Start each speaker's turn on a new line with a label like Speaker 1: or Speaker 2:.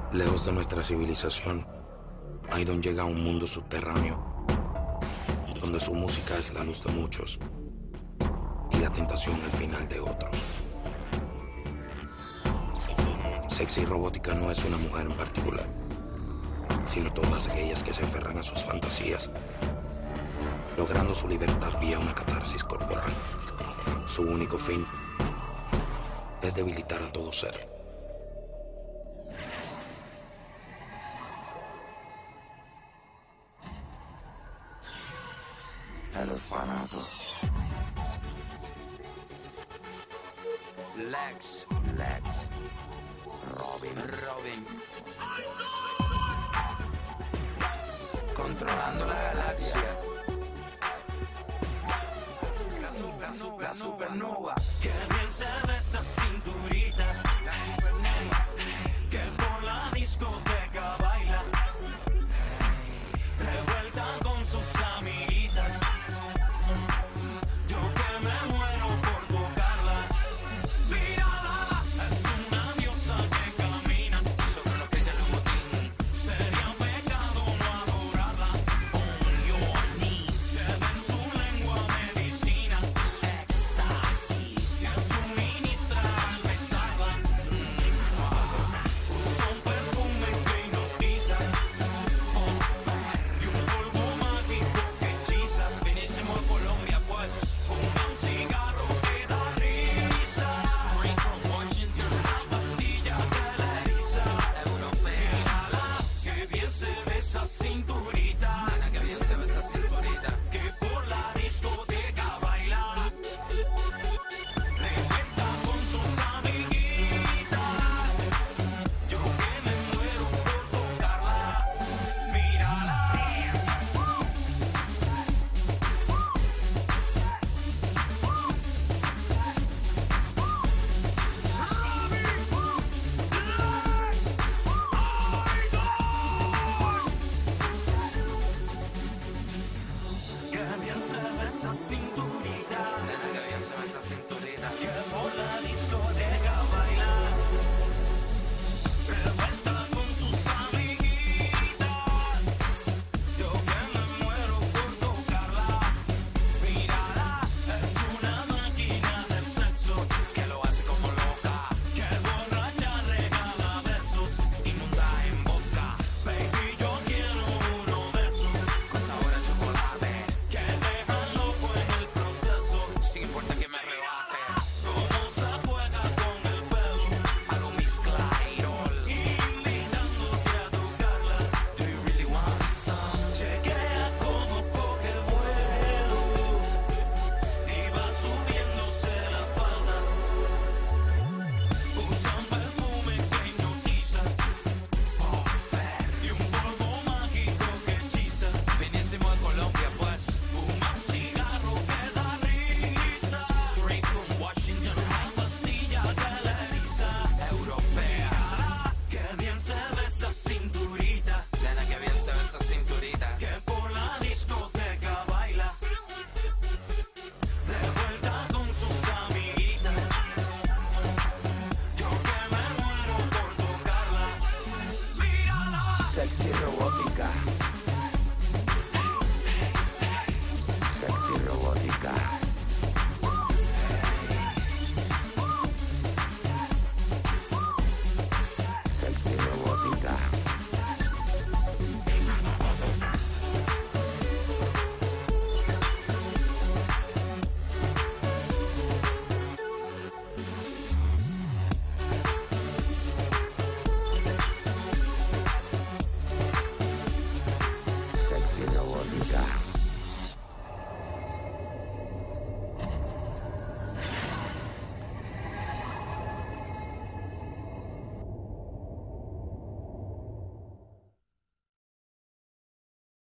Speaker 1: Lejos de nuestra civilización, Aidon llega a un mundo subterráneo, donde su música es la luz de muchos y la tentación el final de otros. Sexy Robótica no es una mujer en particular, sino todas aquellas que se aferran a sus fantasías, logrando su libertad vía una catarsis corporal. Su único fin es debilitar a todo ser.
Speaker 2: El orfanato. Lex. Robin. Controlando la galaxia. La supernova. Que bien se ve esa cinturita. La supernova. Que por la discoteca baila. Revuelta con sus amiguitas. Yo que me muero por tocarla. Mírala, es una diosa que camina sobre los pies del botín. Sería pecado no adorarla. On your knees. Que en su lengua medicina. Éxtasis. Que suministra al besarla. Usa un perfume que hipnotiza. Y un polvo mágico que hechiza. Finísimo de Colombia, pues. Fuma un cigarro que da risa. Straight from Washington. Una pastilla que la eriza. Europea. Mírala, que bien se ve esa cinturita. Nena, que bien se ve esa cinturita. Que por la discoteca baila. Revuelta con sus amiguitas. Yo que me muero por tocarla. Mírala. Que bien se ve esa cinturita. Nena, que bien se ve esa cinturita. Que por la discoteca baila. Revuelta con sus amiguitas. Yo que me muero por tocarla. Mírala, es una máquina de sexo. Que lo hace como loca. Que borracha regala besos. Inunda en boca. Baby, yo quiero uno de esos. Con sabor a chocolate. Que dejan loco en el proceso. Sin importa que me arrebate. Como se juega con el pelo. A lo Miss Clairol. Invitándote a tocarla. Do you really want some? Chequea cómo coge vuelo. Y va subiéndose la falda. Usa un perfume que hipnotiza. Y un polvo mágico que hechiza. Finísimo de Colombia, pues. Fuma un cigarro que da risa. Straight from Washington. Una pastilla que la eriza. Europea. Que bien se ve esa cinturita. Nena, que bien se ve esa cinturita. Que por la discoteca baila. Revuelta con sus amiguitas. Yo que me muero por tocarla. Mírala.
Speaker 3: Sexy Robótica.